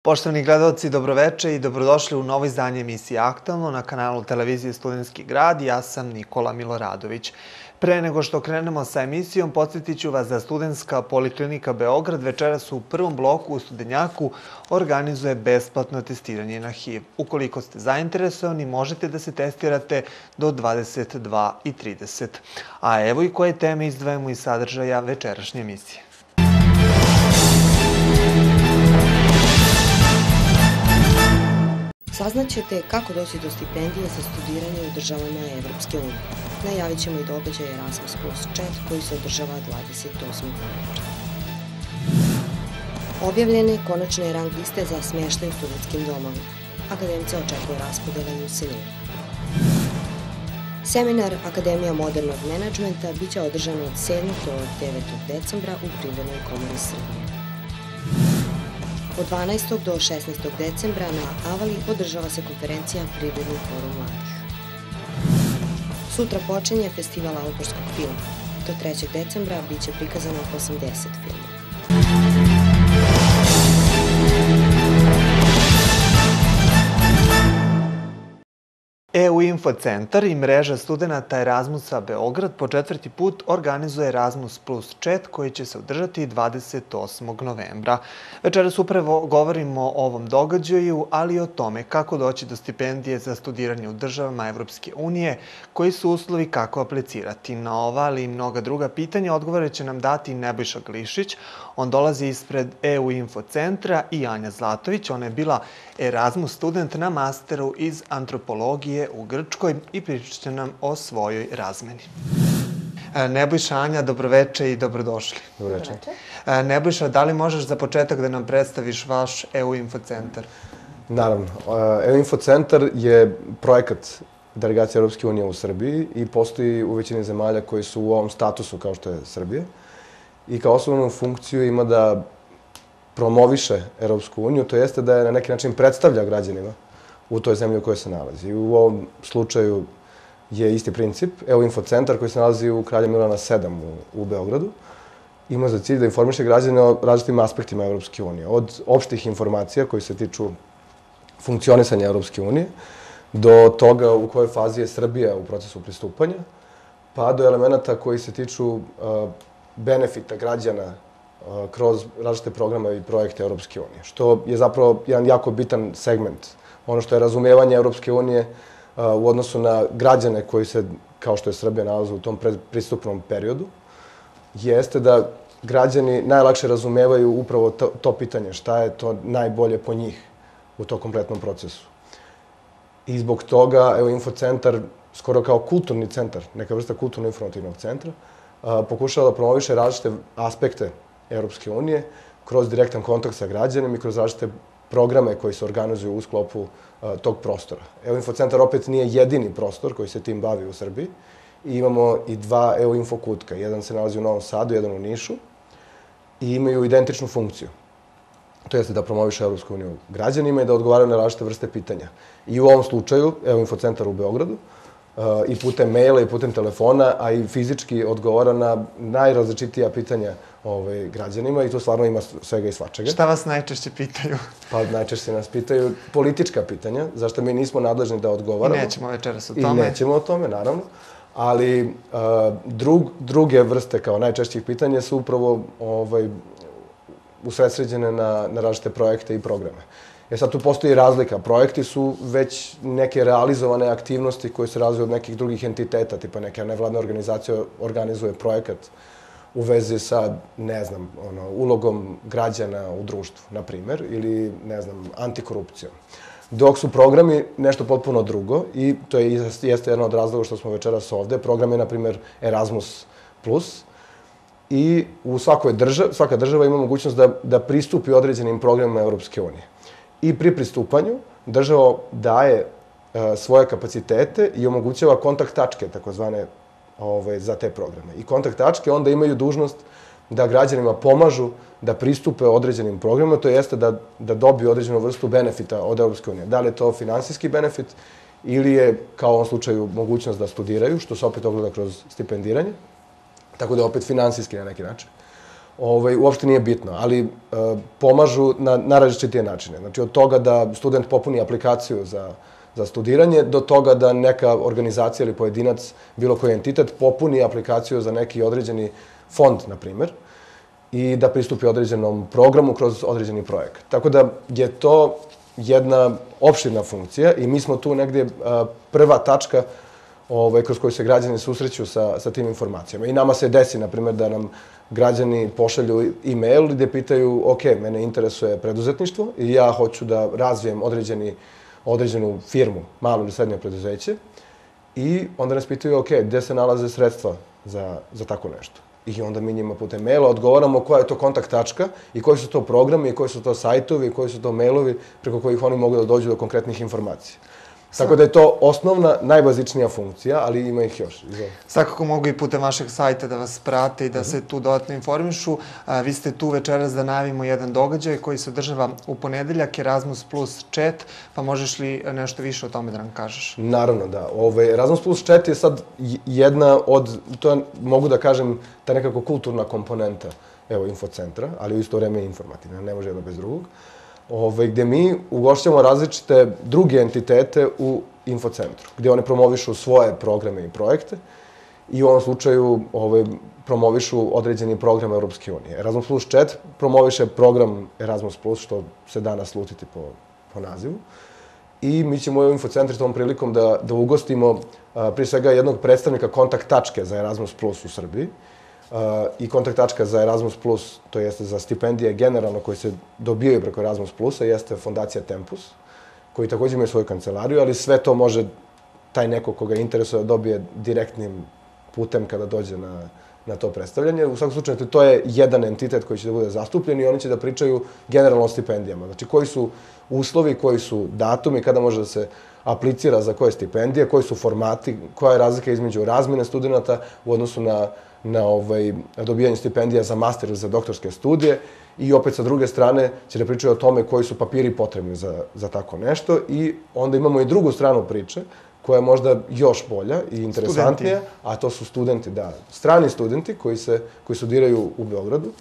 Poštovani gledalci, dobroveče i dobrodošli u novo izdanje emisije Aktualno na kanalu televizije Studentski grad. Ja sam Nikola Miloradović. Pre nego što krenemo sa emisijom, podsjetit ću vas da Studentska poliklinika Beograd večeras u prvom bloku u Studenjaku organizuje besplatno testiranje na HIV. Ukoliko ste zainteresovani, možete da se testirate do 22:30. A evo i koje teme izdvajamo iz sadržaja večerašnje emisije. Saznaćete kako doći do stipendije za studiranje u državama Evropske unije. Najavit ćemo i događaj Erasmus Plus Chat koji se održava 28. novembra. Objavljene konačne rang liste za smještaj u studentskim domovima. Akademca očekuje raspodela i useljenje. Seminar Akademija modernog menadžmenta biće održan od 7. do 9. decembra u Privrednoj komori Srbije. Od 12. do 16. decembra na Avali održava se konferencija Privredni forum mladih. Sutra počinje festival autorskog filma. Do 3. decembra biće prikazano 80 filmova. EU Info centar i mreža studenata Erasmusa Beograd po 4. put organizuje Erasmus Plus Chat koji će se održati 28. novembra. Večeras upravo govorimo o ovom događaju, ali i o tome kako doći do stipendije za studiranje u državama Evropske unije, koji su uslovi kako aplicirati. Na ova, ali i mnoga druga pitanja odgovore će nam dati Nebojša Glišić. On dolazi ispred EU Info centra i Anja Zlatović. Ona je bila Erasmus student na masteru iz antropologije u Grčkoj i pričat će nam o svojoj razmeni. Nebojša, Anja, dobroveče i dobrodošli. Dobroveče. Nebojša, da li možeš za početak da nam predstaviš vaš EU Info centar? Naravno. EU Info centar je projekat delegacije Europske unije u Srbiji i postoji u većini zemalja koji su u ovom statusu kao što je Srbija. I kao osnovnu funkciju ima da promoviše Europsku uniju, to jeste da je na neki način predstavlja građanima u toj zemlji u kojoj se nalazi. I u ovom slučaju je isti princip. EU Info centar koji se nalazi u Kralja Milana 7 u Beogradu ima za cilj da informiše građane o različitim aspektima Europske unije. Od opštih informacija koji se tiču funkcionisanja Europske unije do toga u kojoj fazi je Srbija u procesu pristupanja, pa do elemenata koji se tiču benefita građana kroz različite programe i projekte Europske unije, što je zapravo jedan jako bitan segment. Ono što je razumevanje Europske unije u odnosu na građane koji se, kao što je Srbija, nalaze u tom pristupnom periodu, jeste da građani najlakše razumevaju upravo to pitanje, šta je to najbolje po njih u tom kompletnom procesu. I zbog toga, evo, Info centar, skoro kao kulturni centar, neka vrsta kulturno-informativnog centra, pokušava da promoviše različite aspekte Europske unije kroz direktan kontakt sa građanima i kroz različite programe koji se organizuju u sklopu tog prostora. EU Info centar opet nije jedini prostor koji se tim bavi u Srbiji. I imamo i dva EU Info kutka. Jedan se nalazi u Novom Sadu, jedan u Nišu i imaju identičnu funkciju. To jeste da promoviše Europsku uniju građanima i da odgovaraju na različite vrste pitanja. I u ovom slučaju, EU Info centar u Beogradu, i putem maila i putem telefona, a i fizički odgovara na najrazličitija pitanja građanima i tu stvarno ima svega i svačega. Šta vas najčešće pitaju? Pa najčešće nas pitaju politička pitanja, zašto mi nismo nadležni da odgovaramo. I nećemo večeras o tome. I nećemo o tome, naravno. Ali druge vrste kao najčešćih pitanja su upravo usredsređene na različite projekte i programe. Sad tu postoji razlika. Projekti su već neke realizovane aktivnosti koje se razviju od nekih drugih entiteta, tipa neka nevladna organizacija organizuje projekat u vezi sa, ne znam, ulogom građana u društvu, na primer, ili, ne znam, antikorupcijom. Dok su programi nešto potpuno drugo i to jeste jedan od razloga što smo večeras ovde. Program je, na primer, Erasmus Plus i svaka država ima mogućnost da pristupi određenim programima Europske unije. I pri pristupanju država daje svoje kapacitete i omogućava kontakt tačke, takozvane, za te programe. I kontakt tačke onda imaju dužnost da građanima pomažu da pristupe određenim programima, to jeste da dobiju određenu vrstu benefita od Europske unije. Da li je to finansijski benefit ili je, kao u ovom slučaju, mogućnost da studiraju, što se opet ogleda kroz stipendiranje, tako da je opet finansijski na neki način. uopšte nije bitno, ali pomažu na različitije načine. Znači, od toga da student popuni aplikaciju za studiranje, do toga da neka organizacija ili pojedinac, bilo koji entitet, popuni aplikaciju za neki određeni fond, na primer, i da pristupi određenom programu kroz određeni projekat. Tako da je to jedna opširna funkcija i mi smo tu negdje prva tačka kroz koju se građani susreću sa tim informacijama. I nama se desi, na primjer, da nam građani pošalju e-mail gdje pitaju, ok, mene interesuje preduzetništvo i ja hoću da razvijem određenu firmu, malo ili srednje preduzeće, i onda nas pitaju, ok, gdje se nalaze sredstva za tako nešto. I onda mi njima putem maila odgovaramo koja je to kontakt tačka i koji su to programi, i koji su to sajtovi, i koji su to mailovi preko kojih oni mogu da dođu do konkretnih informacija. Tako da je to osnovna, najbazičnija funkcija, ali ima ih još. Svakako mogu i putem vašeg sajta da vas prate i da se tu dodatno informišu. Vi ste tu večeras da najavimo jedan događaj koji se održava u ponedeljak, Erasmus Plus chat, pa možeš li nešto više o tome da nam kažeš? Naravno, da. Erasmus Plus chat je sad jedna od, to je, mogu da kažem, ta nekako kulturna komponenta infocentra, ali u isto vreme informativna, ne može jedno bez drugog, gdje mi ugošćamo različite druge entitete u infocentru, gdje one promovišu svoje programe i projekte i u ovom slučaju promovišu određeni program Europske unije. Erasmus Plus chat promoviše program Erasmus Plus, što se da naslutiti po nazivu. I mi ćemo u infocentru tom prilikom da ugostimo prije svega jednog predstavnika kontakt tačke za Erasmus Plus u Srbiji, i kontakt tačka za Erasmus Plus, to jeste za stipendije generalno koje se dobijaju preko Erasmus Plusa, jeste fondacija Tempus, koji također imaju svoju kancelariju, ali sve to može taj neko koga interesuje da dobije direktnim putem kada dođe na to predstavljanje. U svakom slučaju, to je jedan entitet koji će da bude zastupljen i oni će da pričaju generalno o stipendijama. Znači, koji su uslovi, koji su datumi, kada može da se aplicira za koje stipendije, koji su formati, koja je razlika između razmjene studenta u odnosu na dobijanje stipendija za master ili za doktorske studije, i opet sa druge strane će da pričaju o tome koji su papiri potrebni za tako nešto, i onda imamo i drugu stranu priče koja je možda još bolja i interesantnija, a to su studenti, da, strani studenti koji studiraju u Beogradu,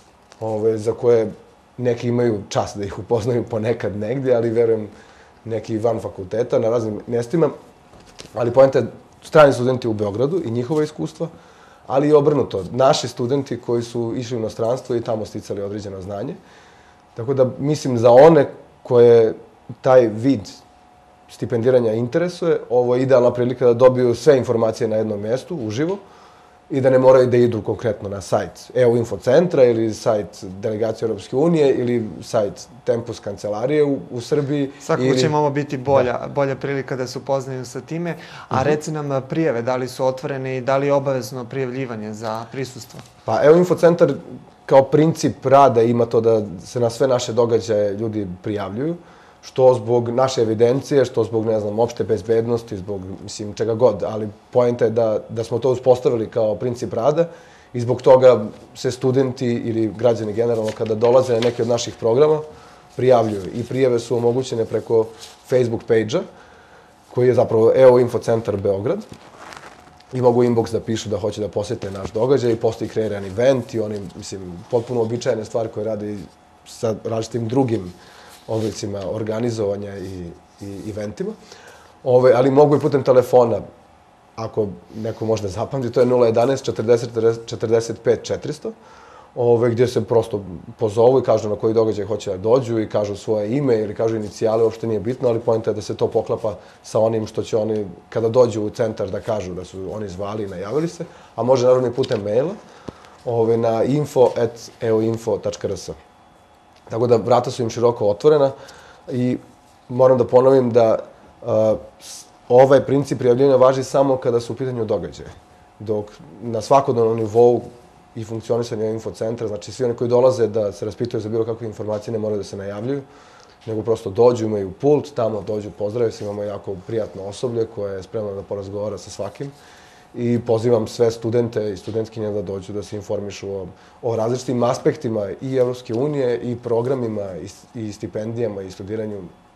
za koje neki imaju čast da ih upoznaju ponekad negdje, ali verujem neki van fakulteta na raznim mjestima, ali poenta je strani studenti u Beogradu i njihova iskustva, ali i obrnuto, naši studenti koji su išli u inostranstvo i tamo sticali određeno znanje. Tako da mislim za one koje taj vid stipendiranja interesuje, ovo je idealna prilika da dobiju sve informacije na jednom mjestu, uživo, i da ne moraju da idu konkretno na sajt EU Infocentra ili sajt Delegacije Europske unije ili sajt Tempus kancelarije u Srbiji. Svakako će ovo biti bolja prilika da se upoznaju sa time. A reci nam prijave, da li su otvorene i da li je obavezno prijavljivanje za prisustvo? Pa EU Infocentar kao princip rada ima to da se na sve naše događaje ljudi prijavljuju, što zbog naše evidencije, što zbog, ne znam, opšte bezbednosti, zbog, mislim, čega god, ali poenta je da smo to uspostavili kao princip rada i zbog toga se studenti ili građani generalno kada dolaze na neke od naših programa prijavljuju. I prijave su omogućene preko Facebook page-a, koji je zapravo EO Infocentar Beograd, i mogu inbox da pišu da hoće da posjete naš događaj i postoji kreiran event i oni, mislim, potpuno običajne stvari koje rade sa različitim drugim oblicima organizovanja i eventima. Ali mogu i putem telefona, ako neko može da zapamti, to je 011 40 45 400, gdje se prosto pozovu i kažu na koji događaj hoće da dođu i kažu svoje ime ili kažu inicijale, uopšte nije bitno, ali poenta je da se to poklapa sa onim što će oni, kada dođu u centar, da kažu da su oni zvali i najavili se, a može naravno i putem maila na info@eoinfo.rs. Tako da vrata su im široko otvorena i moram da ponovim da ovaj princip prijavljanja važi samo kada su u pitanju događaje. Dok na svakodnevnom nivou i funkcionisanju infocentra, znači svi oni koji dolaze da se raspituju za bilo kakve informacije ne moraju da se najavljuju, nego prosto dođu, imaju pult, tamo dođu, pozdrave se, imamo jako prijatno osoblje koje je spremno da porazgovara sa svakim. I pozivam sve studente i studentkinje da dođu da se informišu o različitim aspektima i Evropske unije i programima i stipendijama i studiranju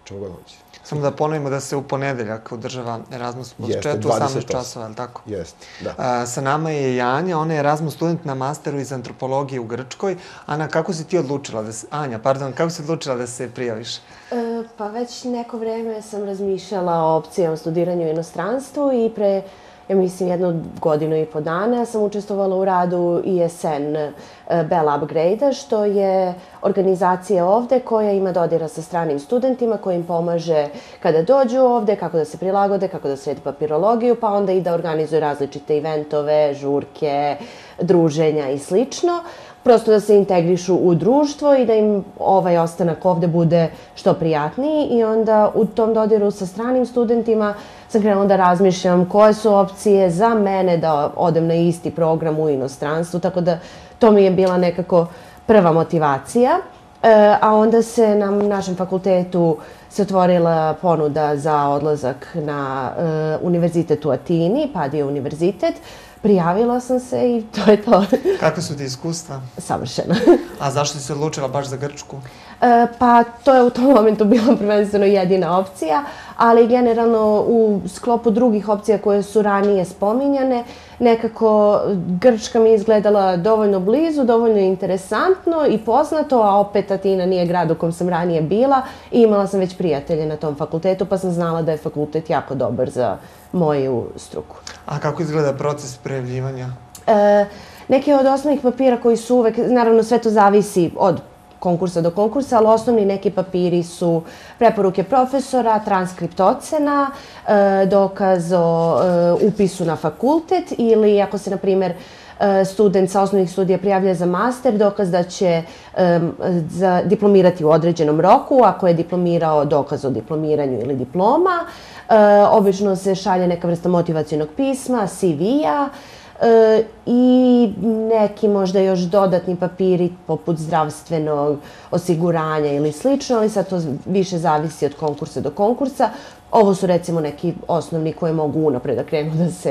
čemu god hoće. Samo da ponovimo da se u ponedeljak održava Erasmus plus Jeste, 4, 18 časova, je li tako? Jeste, da. Sa nama je i Anja, ona je Erasmus student na masteru iz antropologije u Grčkoj. Ana, kako si ti odlučila da se... Anja, pardon, kako si odlučila da se prijaviš? Pa već neko vreme sam razmišljala o opcijama studiranju u inostranstvu i pre, ja mislim, 1,5 dana sam učestvovala u radu ISN Bell Upgrade-a, što je organizacija ovde koja ima dodira sa stranim studentima, koja im pomaže kada dođu ovde, kako da se prilagode, kako da sredi papirologiju, pa onda i da organizuju različite eventove, žurke, druženja i slično. Prosto da se integrišu u društvo i da im ovaj ostanak ovde bude što prijatniji i onda u tom dodiru sa stranim studentima sam krenula da razmišljam koje su opcije za mene da odem na isti program u inostranstvu, tako da to mi je bila nekako prva motivacija. A onda se na našem fakultetu se otvorila ponuda za odlazak na univerzitet u Atini, Padija univerzitet. Prijavila sam se i to je to. Kakve su ti iskustva? Savršeno. A zašto si se odlučila baš za Grčku? Pa to je u tom momentu bila prvenstveno jedina opcija, ali generalno u sklopu drugih opcija koje su ranije spominjane, nekako Grčka mi je izgledala dovoljno blizu, dovoljno interesantno i poznato, a opet Atina nije grad u kom sam ranije bila i imala sam već prijatelje na tom fakultetu, pa sam znala da je fakultet jako dobar za moju struku. A kako izgleda proces prijavljivanja? Neki od osnovnih papira koji su uvek, naravno sve to zavisi od konkursa do konkursa, ali osnovni neki papiri su preporuke profesora, transkript ocena, dokaz o upisu na fakultet ili ako se, na primjer, student sa osnovnih studija prijavlja za master, dokaz da će diplomirati u određenom roku, ako je diplomirao dokaz o diplomiranju ili diploma. Obično se šalje neka vrsta motivacionog pisma, CV-a, i neki možda još dodatni papiri poput zdravstvenog osiguranja ili slično, ali sad to više zavisi od konkursa do konkursa. Ovo su recimo neki osnovni koje mogu unapred da krenu da se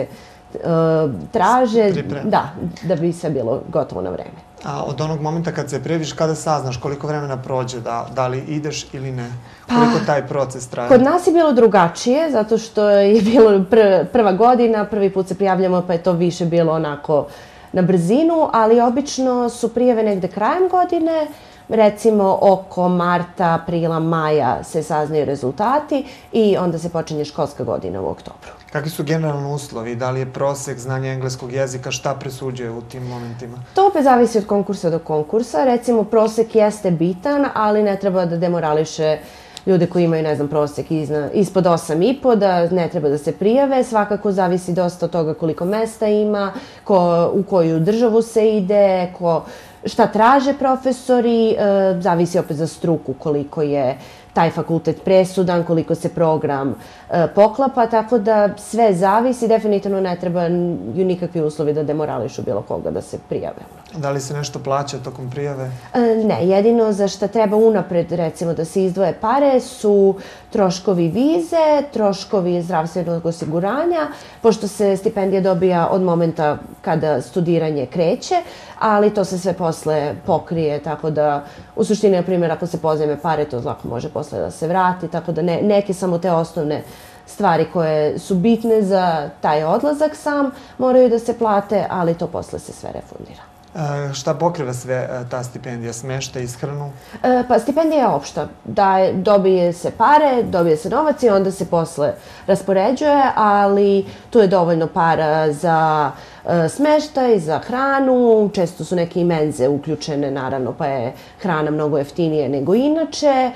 traže, da bi sve bilo gotovo na vreme. A od onog momenta kad se prijaviš, kada saznaš koliko vremena prođe, da li ideš ili ne? Koliko taj proces traje? Kod nas je bilo drugačije, zato što je bilo prva godina, prvi put se prijavljamo, pa je to više bilo onako na brzinu, ali obično su prijave negde krajem godine, recimo oko marta, aprila, maja se saznaju rezultati i onda se počinje školska godina u oktobru. Kakvi su generalno uslovi? Da li je prosek znanja engleskog jezika? Šta presuđuje u tim momentima? To opet zavisi od konkursa do konkursa. Recimo, prosek jeste bitan, ali ne treba da demorališe ljude koji imaju, ne znam, prosek ispod 8,5, da ne treba da se prijave. Svakako zavisi dosta od toga koliko mesta ima, u koju državu se ide, šta traže profesori, zavisi opet za struku koliko je taj fakultet presudan, koliko se program poklapa, tako da sve zavisi, definitivno ne trebaju nikakvi uslovi da demorališu bilo koga da se prijave. Da li se nešto plaća tokom prijave? Ne, jedino za šta treba unapred, recimo, da se izdvoje pare su troškovi vize, troškovi zdravstvenog osiguranja, pošto se stipendija dobija od momenta kada studiranje kreće, ali to se sve posle pokrije, tako da u suštini, na primjer, ako se pozajme pare, to lako može posle da se vrati, tako da neke samo te osnovne stvari koje su bitne za taj odlazak sam moraju da se plate, ali to posle se sve refundira. Šta pokriva sve ta stipendija? Smeštaj, ishranu? Pa stipendija je opšta. Dobije se pare, dobije se novac i onda se posle raspoređuje, ali tu je dovoljno para za smeštaj, za hranu, često su neke i menze uključene, naravno, pa je hrana mnogo jeftinije nego inače,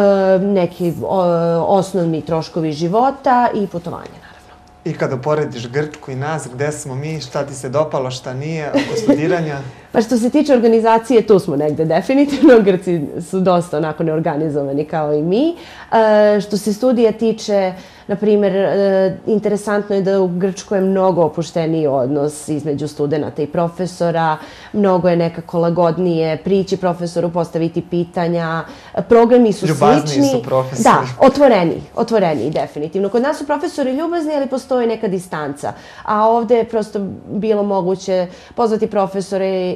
neki osnovni troškovi života i putovanje, naravno. I kada porediš Grčku i nas, gde smo mi, šta ti se dopalo, šta nije, oko studiranja? Pa što se tiče organizacije, tu smo negde definitivno. Grci su dosta onako neorganizovani kao i mi. Što se studija tiče, na primjer, interesantno je da u Grčkoj je mnogo opušteniji odnos između studenta i profesora, mnogo je nekako lagodnije prići profesoru, postaviti pitanja, programi su slični. Ljubazniji su profesori. Da, otvoreniji definitivno. Kod nas su profesori ljubazni, ali postoji neka distanca. A ovde je prosto bilo moguće pozvati profesore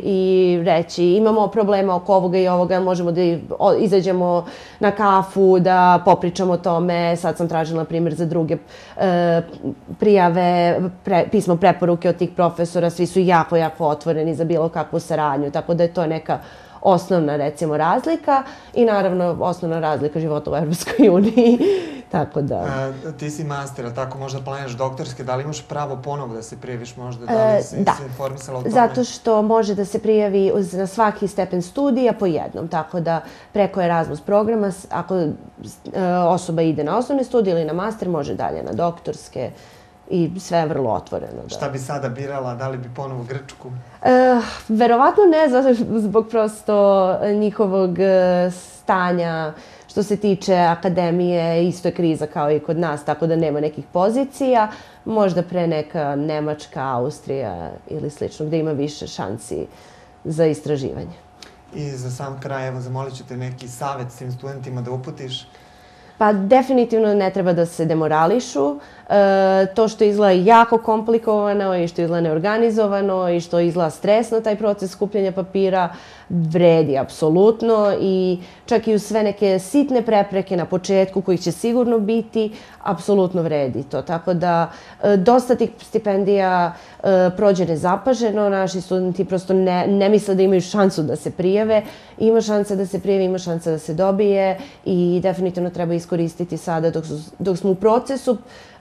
i reći imamo problema oko ovoga i ovoga, možemo da izađemo na kafu, da popričamo o tome. Sad sam tražila, na primjer, za druge prijave, pismo preporuke od tih profesora, svi su jako, jako otvoreni za bilo kakvu saradnju, tako da je to neka osnovna, recimo, razlika i naravno osnovna razlika života u Evropskoj uniji. Tako da... Ti si master, ali tako možda planiraš doktorske, da li imaš pravo ponovo da se prijaviš možda, da li si se informisala o tome? Zato što može da se prijavi na svaki stepen studija po jednom, tako da preko Erasmus programa, ako osoba ide na osnovne studije ili na master, može dalje na doktorske i sve je vrlo otvoreno. Šta bi sada birala, da li bi ponovo Grčku? Verovatno ne, zbog prosto njihovog stanja. Što se tiče akademije, isto je kriza kao i kod nas, tako da nema nekih pozicija. Možda pre neka Nemačka, Austrija ili slično, gde ima više šansi za istraživanje. I za sam kraj, evo, zamolit ću te neki savjet svim studentima da uputiš. Pa definitivno ne treba da se demorališu. To što izgleda jako komplikovano i što izgleda neorganizovano i što izgleda stresno, taj proces skupljanja papira, vredi apsolutno i čak i uz sve neke sitne prepreke na početku kojih će sigurno biti, apsolutno vredi to. Tako da dosta tih stipendija prođe nezapaženo, naši studenti prosto ne misle da imaju šansu da se prijave. Ima šansa da se prijavi, ima šansa da se dobije i definitivno treba iskoristiti sada dok smo u procesu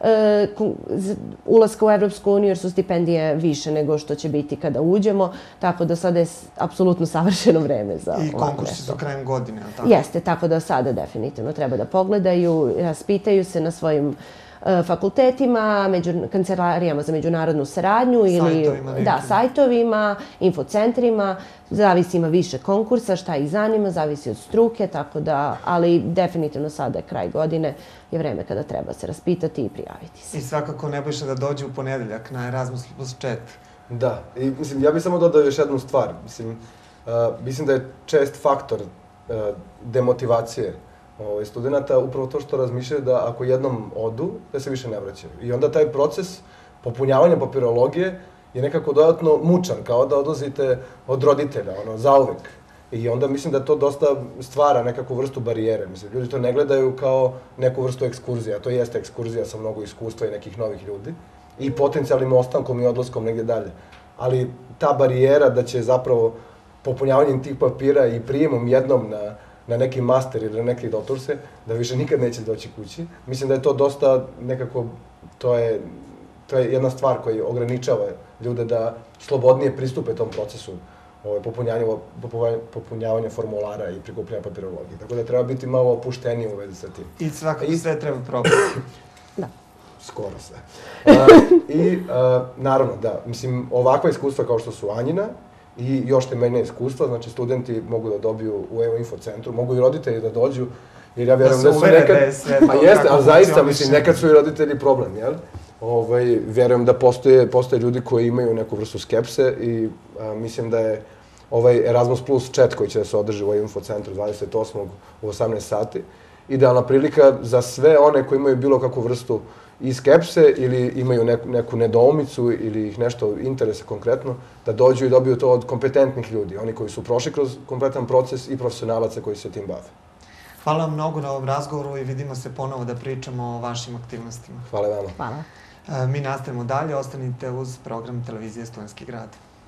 ulaska u Evropsku uniju, jer su stipendije više nego što će biti kada uđemo, tako da sada je apsolutno savršeno vreme za ovako nešto. I konkursi su krajem godine, ali tako? Jeste, tako da sada definitivno treba da pogledaju, raspitaju se na svojim fakultetima, kancelarijama za međunarodnu saradnju ili sajtovima, infocentrima. Zavisi, ima više konkursa, šta ih zanima, zavisi od struke, tako da, ali definitivno sada je kraj godine, je vreme kada treba se raspitati i prijaviti se. I svakako Nebojša da dođe u ponedeljak na Erasmus plus chat. Da, i mislim, ja bih samo dodao još jednu stvar. Mislim da je čest faktor demotivacije studenta upravo to što razmišljaju da ako jednom odu, da se više ne vraćaju. I onda taj proces popunjavanja papirologije je nekako dodatno mučan, kao da odlazite od roditelja, zauvek. I onda mislim da to dosta stvara nekakvu vrstu barijere. Mislim, ljudi to ne gledaju kao neku vrstu ekskurzija. To jeste ekskurzija sa mnogo iskustva i nekih novih ljudi. I potencijalnim ostankom i odlaskom negdje dalje. Ali ta barijera da će zapravo popunjavanjem tih papira i prijemom jednom na neki master ili na neki doktorse, da više nikad neće doći kući. Mislim da je to dosta nekako, to je jedna stvar koja ograničava ljude da slobodnije pristupe tom procesu popunjavanja formulara i prikupljanja papirologije. Tako da treba biti malo opušteniji u vezi sa tim. I svakako sve treba probati. Da. Skoro sve. I naravno, da, mislim, ovakva iskustva kao što su Anjina i još temeljnije iskustva, znači studenti mogu da dobiju u EU Info centru, mogu i roditelji da dođu, jer ja vjerujem da su nekad... Pa jeste, ali zaista, mislim, nekad su i roditelji problem, jel? Vjerujem da postoje ljudi koji imaju neku vrstu skepse i mislim da je ovaj Erasmus Plus chat koji će da se održi u EU Info centru 28. u 18 sati idealna prilika za sve one koji imaju bilo kakvu vrstu i skepse ili imaju neku nedoumicu ili ih nešto interese konkretno, da dođu i dobiju to od kompetentnih ljudi, oni koji su prošli kroz kompletan proces i profesionalaca koji se tim bave. Hvala vam mnogo na ovom razgovoru i vidimo se ponovo da pričamo o vašim aktivnostima. Hvala vama. Hvala. Mi nastavimo dalje, ostanite uz program Televizije Studentski grad.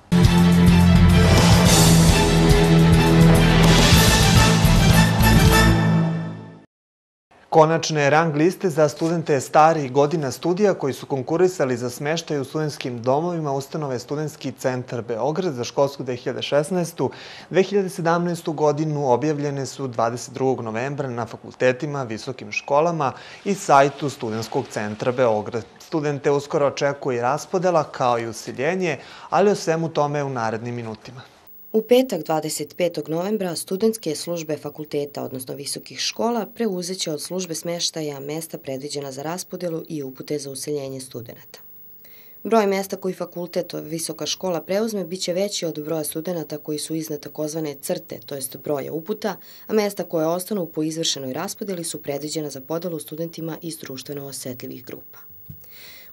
Konačne rang liste za studente starih godina studija koji su konkurisali za smeštaj u studentskim domovima ustanove Studentski centar Beograd za školsku 2016-2017 godinu objavljene su 22. novembra na fakultetima, visokim školama i sajtu Studentskog centra Beograd. Studente uskoro očekuje raspodela kao i useljenje, ali o svemu tome u narednim minutima. U petak 25. novembra studentske službe fakulteta, odnosno visokih škola, preuzeće od službe smeštaja mesta predviđena za raspodelu i upute za useljenje studenta. Broj mesta koji fakultet, visoka škola preuzme, biće veći od broja studenta koji su iznad takozvane crte, to jest broja uputa, a mesta koje ostanu po izvršenoj raspodeli su predviđena za podelu studentima iz društveno osetljivih grupa.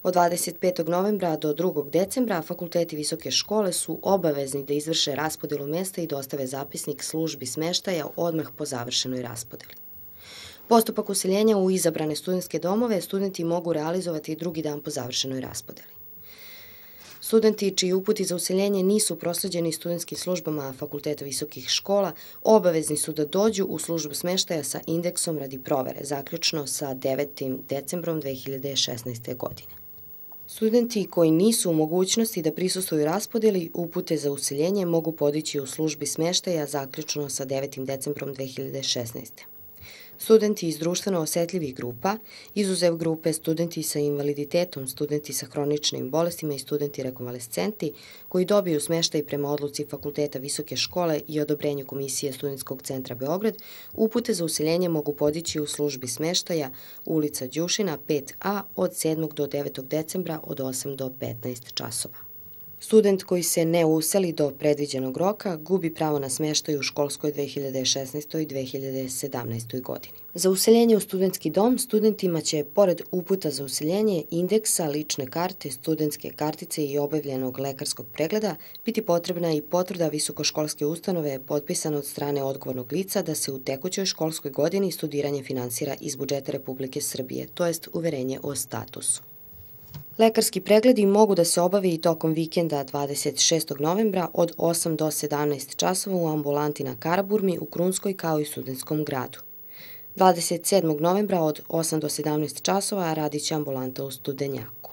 Od 25. novembra do 2. decembra fakulteti visoke škole su obavezni da izvrše raspodelu mesta i dostave zapisnik službi smeštaja odmah po završenoj raspodeli. Postupak useljenja u izabrane studentske domove studenti mogu realizovati drugi dan po završenoj raspodeli. Studenti čiji uputi za useljenje nisu prosleđeni studentskim službama fakulteta visokih škola obavezni su da dođu u službu smeštaja sa indeksom radi provere, zaključno sa 9. decembrom 2016. godine. Studenti koji nisu u mogućnosti da prisustvuju raspodeli upute za useljenje mogu podići u službi smeštaja zaključno sa 9. decembrom 2016. Studenti iz društveno osetljivih grupa, izuzev grupe studenti sa invaliditetom, studenti sa hroničnim bolestima i studenti rekonvalescenti, koji dobiju smeštaj prema odluci Fakulteta visoke škole i odobrenju Komisije Studentskog centra Beograd, upute za useljenje mogu podići u službi smeštaja ulica Đušina 5A od 7. do 9. decembra od 8 do 15 časova. Student koji se ne useli do predviđenog roka gubi pravo na smeštaj u školskoj 2016. i 2017. godini. Za useljenje u studentski dom studentima će, pored uputa za useljenje, indeksa, lične karte, studentske kartice i obavljenog lekarskog pregleda, biti potrebna i potvrda visokoškolske ustanove potpisana od strane odgovornog lica da se u tekućoj školskoj godini studiranje finansira iz budžeta Republike Srbije, to jest uverenje o statusu. Lekarski pregledi mogu da se obave i tokom vikenda 26. novembra od 8 do 17 časova u ambulanti na Karaburmi u Krunskoj kao i Studentskom gradu. 27. novembra od 8 do 17 časova radit će ambulanta u Studenjaku.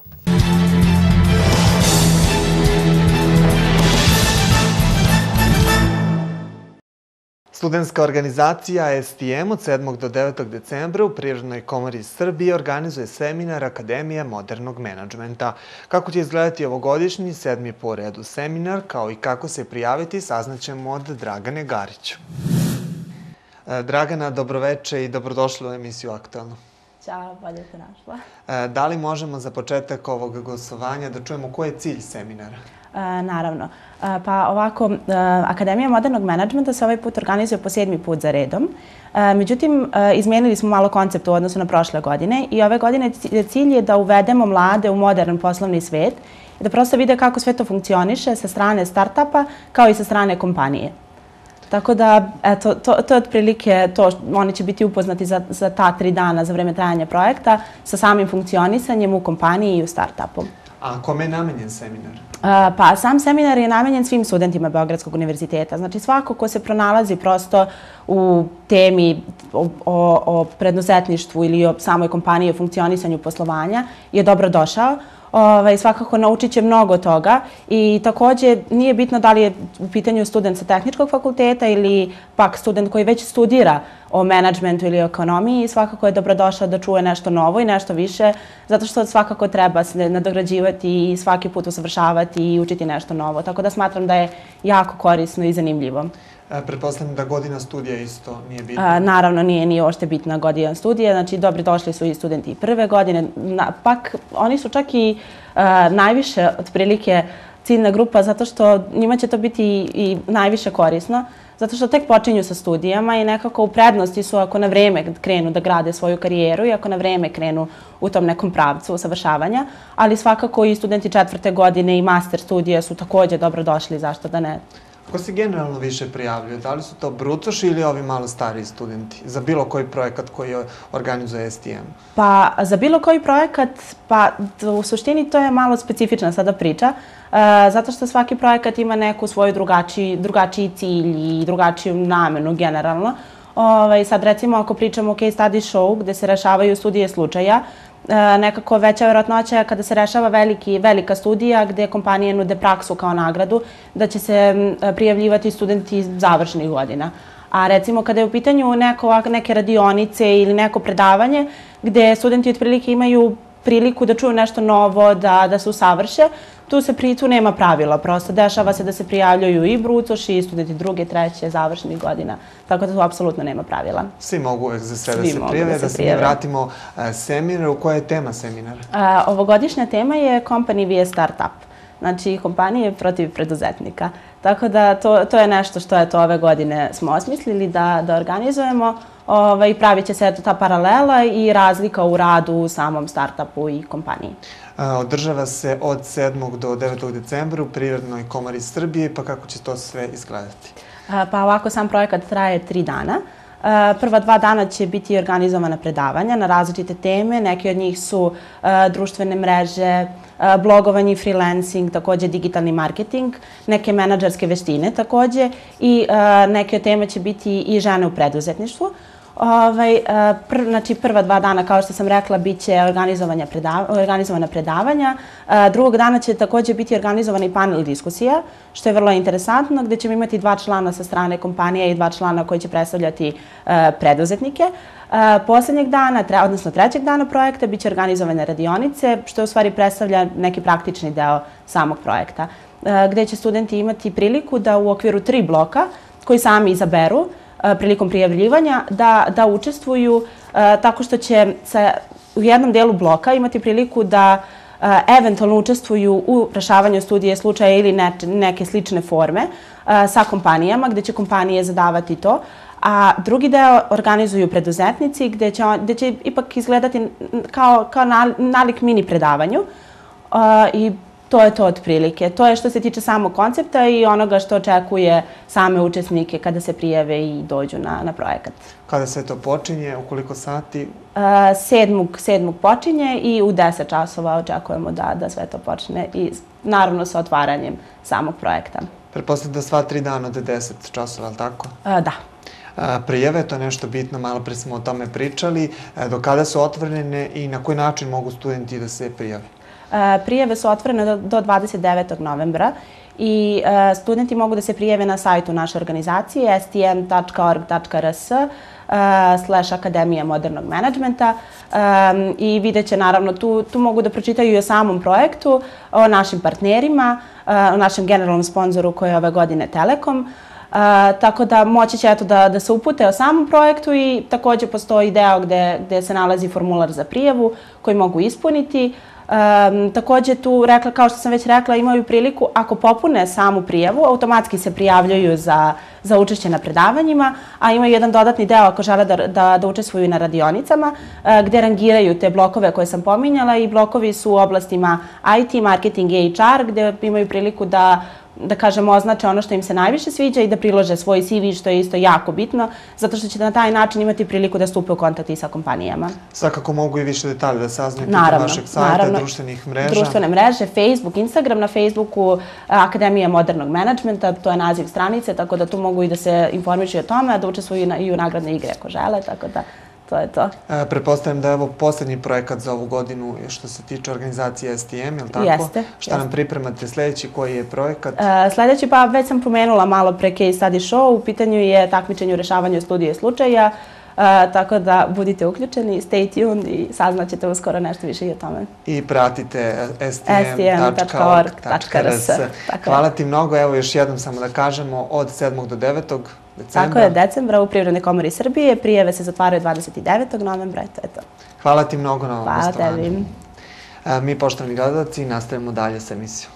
Studentska organizacija STM od 7. do 9. decembra u Privrednoj komori Srbije organizuje seminar Akademija modernog menadžmenta. Kako će izgledati ovogodišnji 7. po redu seminar, kao i kako se prijaviti, saznaćemo od Dragane Garić. Dragana, dobroveče i dobrodošli u emisiju Aktualno. Ćao, bolje te našla. Da li možemo za početak ovog gostovanja da čujemo koji je cilj seminara? Naravno. Pa ovako, Akademija modernog menadžmenta se ovaj put organizuje po 7. put za redom. Međutim, izmenili smo malo koncept u odnosu na prošle godine i ove godine cilj je da uvedemo mlade u modern poslovni svet i da prosto vide kako sve to funkcioniše sa strane start-upa kao i sa strane kompanije. Tako da, eto, to je otprilike to, oni će biti upoznati za ta 3 dana za vreme trajanja projekta sa samim funkcionisanjem u kompaniji i u start-upu. A kome je namenjen seminar? Pa sam seminar je namenjen svim studentima Beogradskog univerziteta. Znači svako ko se pronalazi prosto u temi o preduzetništvu ili o samoj kompaniji, o funkcionisanju poslovanja je dobro došao. Svakako naučit će mnogo toga i takođe nije bitno da li je u pitanju student sa tehničkog fakulteta ili pak student koji već studira o menadžmentu ili o ekonomiji. Svakako je dobrodošao da čuje nešto novo i nešto više, zato što svakako treba se nadograđivati i svaki put usavršavati i učiti nešto novo. Tako da smatram da je jako korisno i zanimljivo. Pretpostavljam da godina studija isto nije bitna. Naravno, nije uopšte bitna godina studija. Znači, dobri došli su i studenti prve godine. Pak, oni su čak i najviše, otprilike, ciljna grupa, zato što njima će to biti i najviše korisno, zato što tek počinju sa studijama i nekako u prednosti su ako na vreme krenu da grade svoju karijeru i ako na vreme krenu u tom nekom pravcu usavršavanja, ali svakako i studenti 4. godine i master studija su takođe dobro došli, zašto da ne. Ko se generalno više prijavljaju? Da li su to brucoši ili ovi malo stariji studenti? Za bilo koji projekat koji organizuje STM? Pa za bilo koji projekat, pa u suštini to je malo specifična sada priča, zato što svaki projekat ima neku svoju drugačiji cilj i drugačiju namenu generalno. Sad recimo ako pričamo o case study show gde se rešavaju studije slučaja, nekako veća verovatnoća kada se rešava velika studija gde kompanije nude praksu kao nagradu, da će se prijavljivati studenti završnih godina. A recimo kada je u pitanju neke radionice ili neko predavanje gde studenti otprilike imaju priliku da čuju nešto novo, da se usavrše, tu nema pravila. Prosto dešava se da se prijavljaju i brucoši, i studenti 2., 3. završnih godina. Tako da tu apsolutno nema pravila. Svi mogu uvek za sve da se prijave. Da se mi vratimo seminaru. Koja je tema seminara? Ovogodišnja tema je Company vs Startup. Znači, kompanije protiv preduzetnika. Tako da to je nešto što ove godine smo osmislili da organizujemo. pravit će se ta paralela i razlika u radu u samom startupu i kompaniji. Održava se od 7. do 9. decembra u Privrednoj komori Srbije, pa kako će to sve izgledati? Pa ovako, sam projekat traje 3 dana. Prva 2 dana će biti organizovana predavanja na različite teme. Neki od njih su društvene mreže, blogovanje i freelancing, takođe digitalni marketing, neke menadžerske veštine takođe i neke od tema će biti i žene u preduzetništvu. Znači, prva 2 dana, kao što sam rekla, bit će organizovana predavanja. Drugog dana će takođe biti organizovana i panel diskusija, što je vrlo interesantno, gde ćemo imati 2 člana sa strane kompanije i 2 člana koji će predstavljati preduzetnike. Poslednjeg dana, odnosno 3. dana projekta, bit će organizovane radionice, što u stvari predstavlja neki praktični deo samog projekta, gde će studenti imati priliku da u okviru 3 bloka, koji sami izaberu, prilikom prijavljivanja, da učestvuju tako što će u jednom delu bloka imati priliku da eventualno učestvuju u rešavanju studije slučaja ili neke slične forme sa kompanijama, gde će kompanije zadavati to, a drugi deo organizuju preduzetnici, gde će ipak izgledati kao nalik mini predavanju i to je to otprilike. To je što se tiče samog koncepta i onoga što očekuje same učesnike kada se prijave i dođu na projekat. Kada sve to počinje, u koliko sati? 7. počinje i u 10 časova očekujemo da sve to počne i naravno sa otvaranjem samog projekta. Pretpostavljam da sva 3 dana od 10 časova, ali tako? Da. Prijave, to je nešto bitno, malo pre smo o tome pričali. Do kada su otvorene i na koji način mogu studenti da se prijave? Prijave su otvorene do 29. novembra i studenti mogu da se prijave na sajtu naše organizacije stm.org.rs/Akademija modernog menadžmenta i vidjet će naravno, tu mogu da pročitaju i o samom projektu, o našim partnerima, o našem generalnom sponzoru koji je ove godine Telekom. Tako da moći će da se upute o samom projektu i takođe postoji deo gde se nalazi formular za prijavu koji mogu ispuniti. Takođe tu, kao što sam već rekla, imaju priliku, ako popune samu prijavu, automatski se prijavljaju za učešće na predavanjima, a imaju jedan dodatni deo ako žele da učestvuju na radionicama, gde rangiraju te blokove koje sam pominjala i blokovi su u oblastima IT, marketing i HR, gde imaju priliku da kažemo, označe ono što im se najviše sviđa i da prilože svoj CV, što je isto jako bitno, zato što ćete na taj način imati priliku da stupe u kontakt i sa kompanijama. Svakako mogu i više detalje da saznaju putem vašeg sajta, društvenih mreža. Društvene mreže, Facebook, Instagram, na Facebooku Akademija modernog menadžmenta, to je naziv stranice, tako da tu mogu i da se informišu o tome, da učestvuju i u nagradne igre ako žele, tako da to je to. Pretpostavljam da je ovo poslednji projekat za ovu godinu što se tiče organizacije STM, je li tako? Jeste. Šta nam pripremate sledeći, koji je projekat? Sledeći, pa već sam pomenula malo pre case study show, u pitanju je takmičenje u rešavanju studije slučaja, tako da budite uključeni, stay tuned i saznaćete uskoro nešto više i o tome. I pratite stm.org.rs. Hvala ti mnogo, evo još jednom samo da kažemo, od 7. do 9. decembra. Tako je, decembra u Privrednoj komori Srbije, prijave se zatvaraju 29. novembra, to je to. Hvala ti mnogo na ovom gostovanju. Hvala tebi. Mi, poštovani gledalci, nastavimo dalje sa emisijom.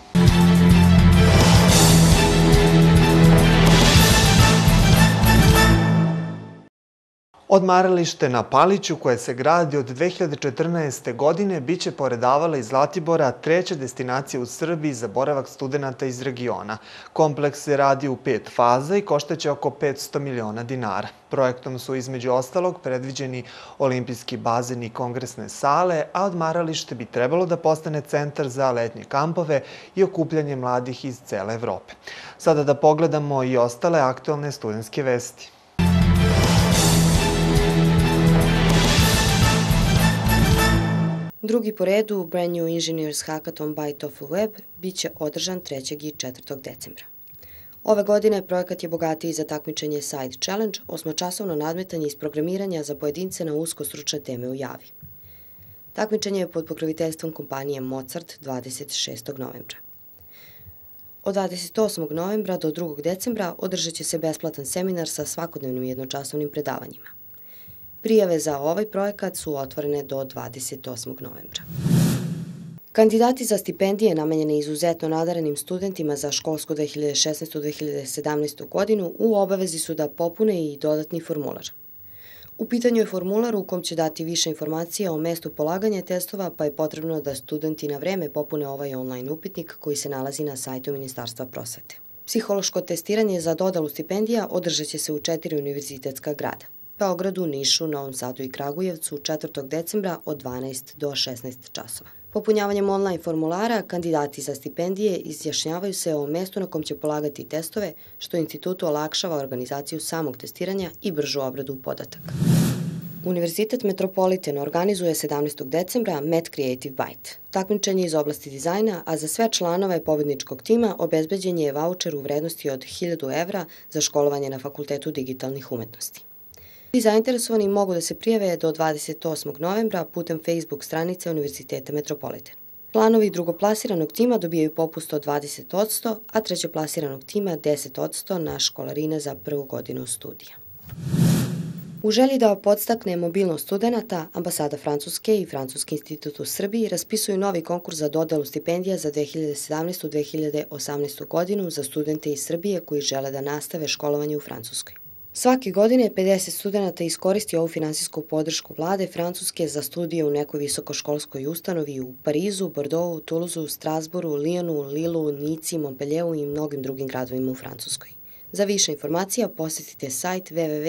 Odmaralište na Paliću, koje se gradi od 2014. godine, biće pored Avala i Zlatibora treća destinacija u Srbiji za boravak studenta iz regiona. Kompleks se radi u 5 faza i koštaće oko 500 miliona dinara. Projektom su između ostalog predviđeni olimpijski bazen i kongresne sale, a odmaralište bi trebalo da postane centar za letnje kampove i okupljanje mladih iz cele Evrope. Sada da pogledamo i ostale aktualne studentske vesti. Drugi po redu Brand New Engineers Hackathon by TOEFL Web biće održan 3. i 4. decembra. Ove godine projekat je bogatiji za takmičenje Side Challenge, 8-časovno nadmetanje iz programiranja za pojedince na usko stručne teme u Javi. Takmičenje je pod pokroviteljstvom kompanije Mozart 26. novembra. Od 28. novembra do 2. decembra održat će se besplatan seminar sa svakodnevnim jednočasovnim predavanjima. Prijave za ovaj projekat su otvorene do 28. novembra. Kandidati za stipendije namenjene izuzetno nadarenim studentima za školsku 2016-2017 godinu u obavezi su da popune i dodatni formular. U pitanju je formular u kom će dati više informacija o mestu polaganja testova, pa je potrebno da studenti na vreme popune ovaj online upitnik koji se nalazi na sajtu Ministarstva prosvete. Psihološko testiranje za dodelu stipendija održat će se u 4 univerzitetska grada: Beogradu, Nišu, Novom Sadu i Kragujevcu 4. decembra od 12 do 16 časova. Popunjavanjem online formulara, kandidati za stipendije izjašnjavaju se o mestu na kom će polagati testove, što institutu olakšava organizaciju samog testiranja i bržu obradu podataka. Univerzitet Metropolitan organizuje 17. decembra Met Creative Bite, takmičenje iz oblasti dizajna, a za sve članove pobedničkog tima obezbeđen je vaučer u vrednosti od 1000 evra za školovanje na Fakultetu digitalnih umetnosti. Zainteresovani mogu da se prijave do 28. novembra putem Facebook stranice Univerziteta Metropolitan. Članovi drugoplasiranog tima dobijaju popust od 20%, a trećeplasiranog tima 10% na školarine za prvu godinu studija. U želji da podstakne mobilnost studenata, Ambasada Francuske i Francuski institut u Srbiji raspisuju novi konkurs za dodelu stipendija za 2017-2018 godinu za studente iz Srbije koji žele da nastave školovanje u Francuskoj. Svake godine 50 studenata iskoristi ovu finansijsku podršku vlade Francuske za studije u nekoj visokoškolskoj ustanovi u Parizu, Bordeauxu, Toulouseu, Strasbourgu, Lyonu, Lillu, Nici, Montpellieru i mnogim drugim gradovima u Francuskoj. Za više informacija posetite sajt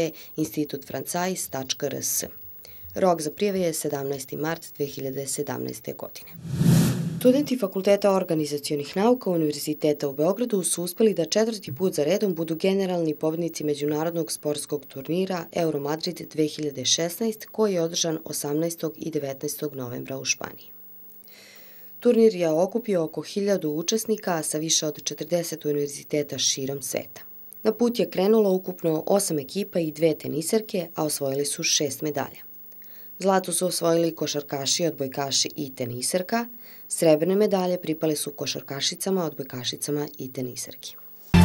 www.institutfrancais.rs. Rok za prijave je 17. mart 2017. godine. Studenti Fakulteta organizacionih nauka Univerziteta u Beogradu su uspeli da 4. put za redom budu generalni pobednici međunarodnog sportskog turnira Euromadrid 2016, koji je održan 18. i 19. novembra u Španiji. Turnir je okupio oko 1000 učesnika sa više od 40 univerziteta širom sveta. Na put je krenulo ukupno 8 ekipa i 2 teniserke, a osvojili su 6 medalja. Zlato su osvojili košarkaši, odbojkaši i teniserka, srebrne medalje pripale su košarkašicama, odbojkašicama i teniserki.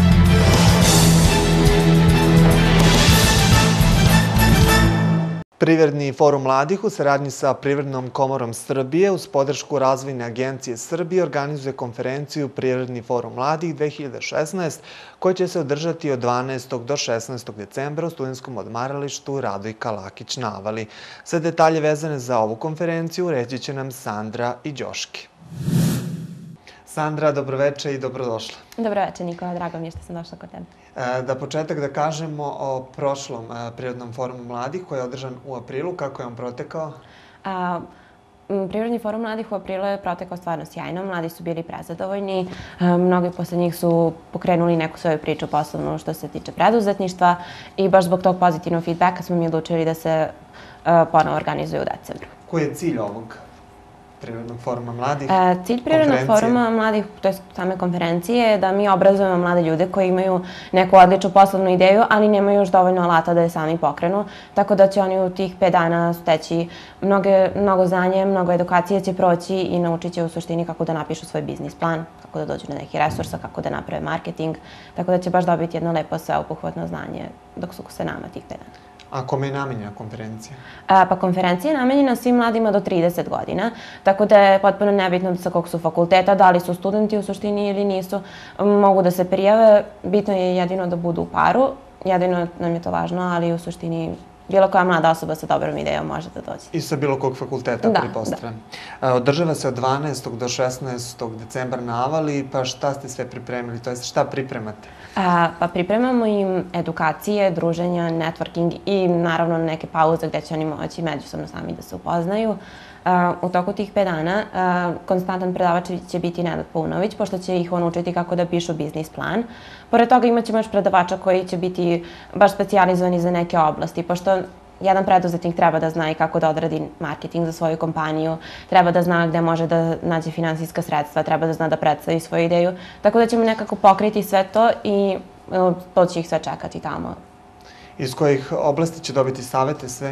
Privredni forum mladih u saradnji sa Privrednom komorom Srbije uz podršku Razvojne agencije Srbije organizuje konferenciju Privredni forum mladih 2016 koja će se održati od 12. do 16. decembra u studentskom odmaralištu Radojka Lakić na Avali. Sve detalje vezane za ovu konferenciju reći će nam Sandra i Đoški. Sandra, dobroveče i dobrodošla. Dobroveče, Nikola, drago mi je što sam došla kod tebe. Da početak da kažemo o prošlom Prirodnom forumu mladih koji je održan u aprilu. Kako je on protekao? Privredni forum mladih u aprilu je protekao stvarno sjajno. Mladi su bili prezadovoljni. Mnogi posle njih su pokrenuli neku svoju priču poslovnu što se tiče preduzetništva i baš zbog tog pozitivnog feedbacka smo mi odlučili da se ponovo organizuje u decembru. Koji je cilj ovog Privrednog foruma mladih? Cilj Privrednog foruma mladih, to je same konferencije, je da mi obrazujemo mlade ljude koji imaju neku odličnu poslovnu ideju, ali nemaju još dovoljno alata da je sami pokrenu. Tako da će oni u tih 5 dana steći mnogo znanje, mnogo edukacije će proći i naučit će u suštini kako da napišu svoj biznis plan, kako da dođu na neki resursa, kako da naprave marketing. Tako da će baš dobiti jedno lepo sveobuhvatno znanje dok su se nama tih 5 dana. A kome je namenjena konferencija? Pa konferencija je namenjena svim mladima do 30 godina, tako da je potpuno nebitno sa kog su fakulteta, da li su studenti u suštini ili nisu, mogu da se prijave. Bitno je jedino da budu u paru, jedino nam je to važno, ali u suštini bilo koja mlada osoba sa dobrom idejom može da dođe. I sa bilo kog fakulteta, pretpostavljam. Održava se od 12. do 16. decembra na Avali, pa šta ste sve pripremili, to je šta pripremate? Pa pripremamo im edukacije, druženja, networking i naravno neke pauze gde će oni moći međusobno sami da se upoznaju. U toku tih 5 dana konstantan predavač će biti Nenad Paunović, pošto će ih on učiti kako da pišu biznis plan. Pored toga imat ćemo još predavača koji će biti baš specijalizovani za neke oblasti, pošto jedan preduzetnik treba da zna i kako da odradi marketing za svoju kompaniju, treba da zna gde može da nađe finansijska sredstva, treba da zna da predstavi svoju ideju. Tako da ćemo nekako pokriti sve to i to će ih sve čekati tamo. Iz kojih oblasti će dobiti savete sve?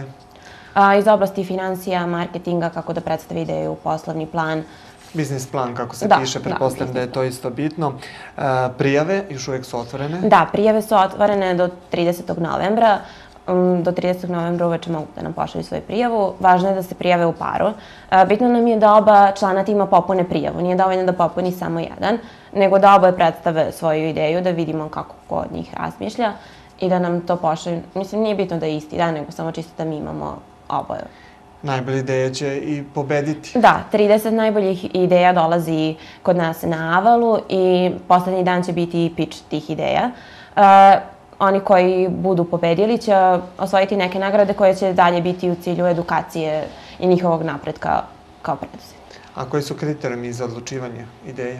Iz oblasti financija, marketinga, kako da predstavi ideju, poslovni plan. Biznis plan, kako se piše, pretpostavljam da je to isto bitno. Prijave još uvijek su otvorene? Da, prijave su otvorene do 30. novembra. Do 30. novembra uveče mogu da nam pošalju svoju prijavu. Važno je da se prijave u paru. Bitno nam je da oba člana tima popune prijavu. Nije dovoljno da popuni samo jedan, nego da oboje predstave svoju ideju, da vidimo kako ko od njih razmišlja. i da nam to pošalju. Mislim, nije bitno da je isti dan, nego samo čisto da mi imamo oboje. Najbolje ideje će i pobediti. Da, 30 najboljih ideja dolazi kod nas na Avalu i poslednji dan će biti i pitch tih ideja. Oni koji budu pobedili će osvojiti neke nagrade koje će dalje biti u cilju edukacije i njihovog napretka kao preduzetnika. A koji su kriterijumi za odlučivanje ideje?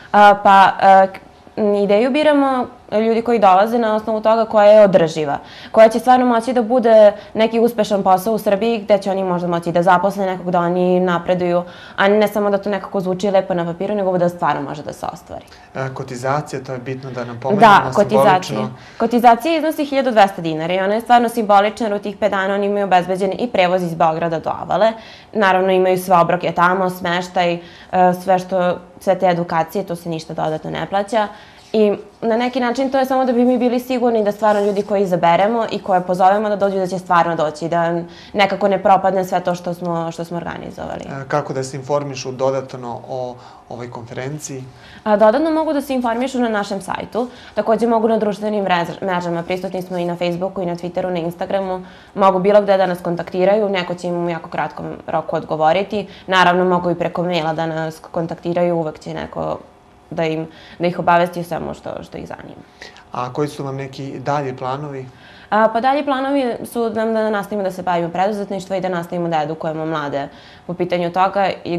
Ideju biramo ljudi koji dolaze na osnovu toga koja je održiva, koja će stvarno moći da bude neki uspešan posao u Srbiji gde će oni možda moći da zaposle nekog, da oni napreduju, a ne samo da to nekako zvuči lepo na papiru, nego da stvarno može da se ostvari. Kotizacija, to je bitno da nam pomenemo simbolično. Kotizacija iznosi 1200 dinara i ona je stvarno simbolična, jer u tih 5 dana oni imaju obezbeđen i prevoz iz Beograda do Avale. Naravno imaju sve obroke tamo, smeštaj, sve te edukacije, to se ništa dodatno ne plaća. I na neki način to je samo da bi mi bili sigurni da stvarno ljudi koji izaberemo i koje pozovemo da dođu, da će stvarno doći, da nekako ne propadne sve to što smo organizovali. Kako da se informišu dodatno o ovoj konferenciji? Dodatno mogu da se informišu na našem sajtu. Takođe mogu na društvenim mrežama. Prisutni smo i na Facebooku, i na Twitteru, na Instagramu. Mogu bilo gde da nas kontaktiraju. Neko će im u jako kratkom roku odgovoriti. Naravno, mogu i preko maila da nas kontaktiraju. Uvek će neko da ih obavesti o svemu što ih zanima. A koji su vam neki dalji planovi? Dalji planovi su nam da nastavimo da se bavimo preduzetništvo i da nastavimo da edukujemo mlade po pitanju toga i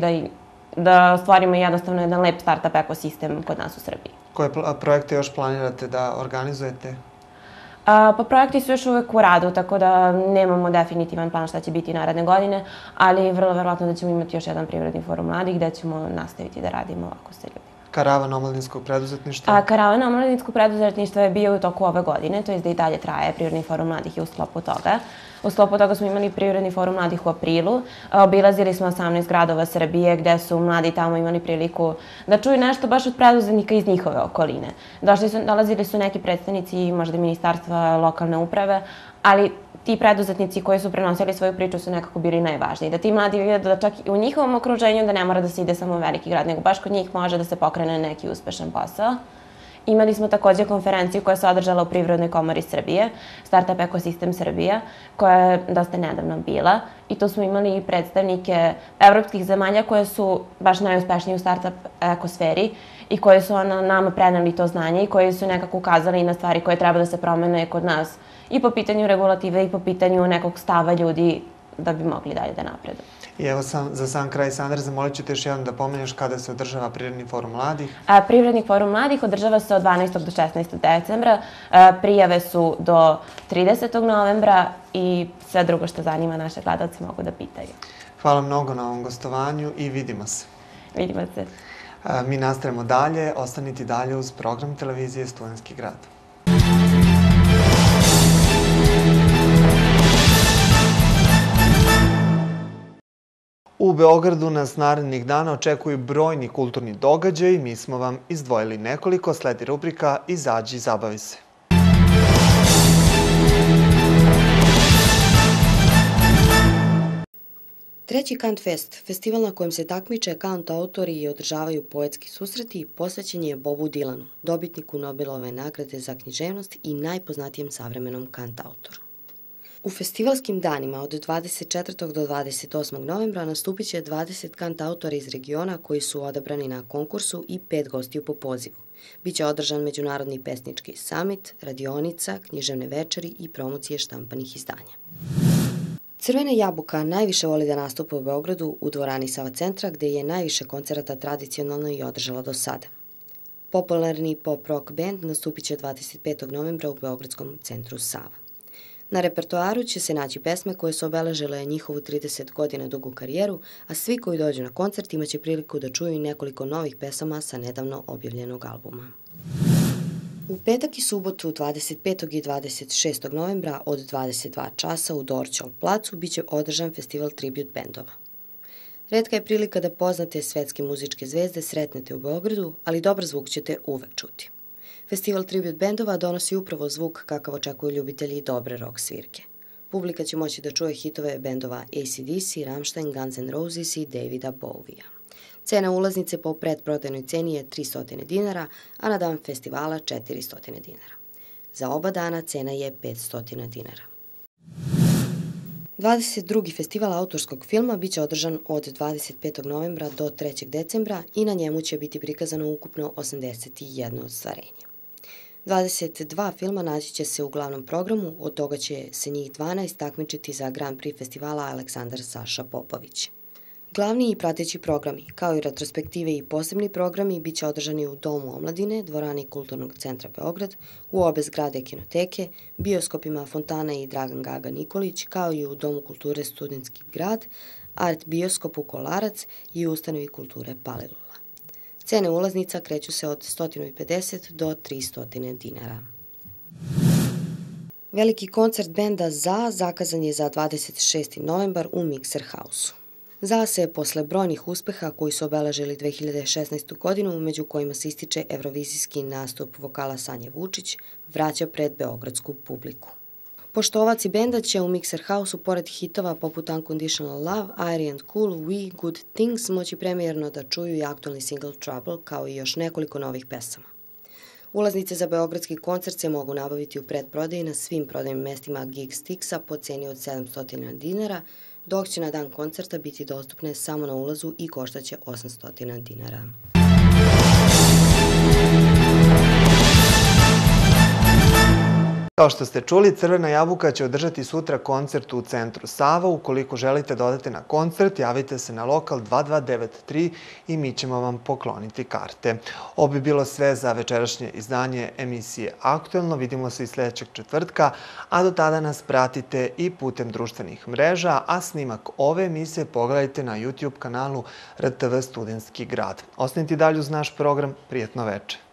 da stvarimo jednostavno jedan lep startup ekosistem kod nas u Srbiji. Koje projekte još planirate da organizujete? Projekti su još uvek u radu, tako da nemamo definitivan plan šta će biti naredne godine, ali vrlo verovatno da ćemo imati još jedan privredni forum mladih gde ćemo nastaviti da radimo ovako sa ljudima. Karavan omladinskog preduzetništva? Karavan omladinskog preduzetništva je bio u toku ove godine, to je da i dalje traje. Privredni forum mladih je u sklopu toga. U sklopu toga smo imali Privredni forum mladih u aprilu. Obilazili smo 18 gradova Srbije gde su mladi tamo imali priliku da čuju nešto baš od preduzetnika iz njihove okoline. Dolazili su neki predstavnici možda ministarstva lokalne uprave, ali ti preduzetnici koji su prenosili svoju priču su nekako bili najvažniji. Da ti mladi vide da čak i u njihovom okruženju da ne mora da se ide samo u veliki grad, nego baš kod njih može da se pokrene neki uspešan posao. Imali smo takođe konferenciju koja se održala u Privrednoj komori Srbije, Startup ekosistem Srbija, koja je dosta nedavno bila. I tu smo imali predstavnike evropskih zemalja koje su baš najuspešnije u startup ekosferi i koje su nama preneli to znanje i koji su nekako ukazali na stvari koje treba da se promene kod nas i po pitanju regulative i po pitanju nekog stava ljudi da bi mogli dalje da napredu. I evo za sam kraj, Sandra, zamolit ću te još jednom da pomeneš kada se održava Privredni forum mladih. Privredni forum mladih održava se od 12. do 16. decembra. Prijave su do 30. novembra i sve drugo što zanima naše gledalce mogu da pitaju. Hvala mnogo na ovom gostovanju i vidimo se. Vidimo se. Mi nastavljamo dalje, ostanite dalje uz program televizije Studentski grad. U Beogradu nas narednih dana očekuju brojni kulturni događaji. Mi smo vam izdvojili nekoliko, sledi rubrika Izađi, zabavi se. Treći Kant Fest, festival na kojem se takmiče Kant autori i održavaju poetski susreti, posvećen je Bobu Dilanu, dobitniku Nobelove nagrade za književnost i najpoznatijem savremenom Kant autoru. U festivalskim danima od 24. do 28. novembra nastupit će 20 Kant autora iz regiona koji su odabrani na konkursu i 5 gostiju po pozivu. Biće održan Međunarodni pesnički samit, radionica, književne večeri i promocije štampanih izdanja. Crvena jabuka najviše voli da nastupa u Beogradu u dvorani Sava centra gde je najviše koncerata tradicionalno i održala do sada. Popularni pop-rock band nastupit će 25. novembra u Beogradskom centru Sava. Na repertoaru će se naći pesme koje su obeležile njihovu 30 godina dugu karijeru, a svi koji dođu na koncert imaće priliku da čuju i nekoliko novih pesama sa nedavno objavljenog albuma. U petak i subotu 25. i 26. novembra od 22 časa u Dorćol placu biće održan festival tribute bendova. Retka je prilika da poznate svetske muzičke zvezde sretnete u Beogradu, ali dobar zvuk ćete uvek čuti. Festival tribute bendova donosi upravo zvuk kakav očekuju ljubitelji dobre rock svirke. Publika će moći da čuje hitove bendova AC/DC, Rammstein, Guns N' Roses i Davida Bowie-a. Cena ulaznice po pretprodajnoj ceni je 300 dinara, a na dan festivala 400 dinara. Za oba dana cena je 500 dinara. 22. festival autorskog filma biće održan od 25. novembra do 3. decembra i na njemu će biti prikazano ukupno 81 ostvarenje. 22 filma naći će se u glavnom programu, od toga će se njih 12 takmičiti za Grand Prix festivala Aleksandar Saša Popović. Glavni i prateći programi, kao i retrospektive i posebni programi, biće održani u Domu omladine, dvorani Kulturnog centra Beograd, u obe zgrade kinoteke, bioskopima Fontana i Dragan Gaga Nikolić, kao i u Domu kulture Studentski grad, Art bioskopu Kolarac i ustanovi kulture Palilula. Cene ulaznica kreću se od 150 do 300 dinara. Veliki koncert benda ZA zakazan je za 26. novembar u Mikser House-u. ZA se posle brojnih uspeha koji su obeležili 2016. godinu, među kojima se ističe evrovizijski nastup vokala Sanje Vučić, vraća pred beogradsku publiku. Poštovaci benda će u Mikser House-u pored hitova poput Unconditional Love, Airy and Cool, We, Good Things moći premijerno da čuju i aktualni single Trouble, kao i još nekoliko novih pesama. Ulaznice za beogradski koncert se mogu nabaviti u predprodaji na svim prodajnim mestima Gig Sticksa po ceni od 700 dinara, dok će na dan koncerta biti dostupne samo na ulazu i koštaće 800 dinara. Kao što ste čuli, Crvena jabuka će održati sutra koncert u centru Sava. Ukoliko želite da odete na koncert, javite se na lokal 2293 i mi ćemo vam pokloniti karte. Ovo bi bilo sve za večerašnje izdanje emisije Aktuelno. Vidimo se i sljedećeg četvrtka, a do tada nas pratite i putem društvenih mreža, a snimak ove emisije pogledajte na YouTube kanalu RTV Studentski grad. Ostanite dalje uz naš program. Prijetno veče.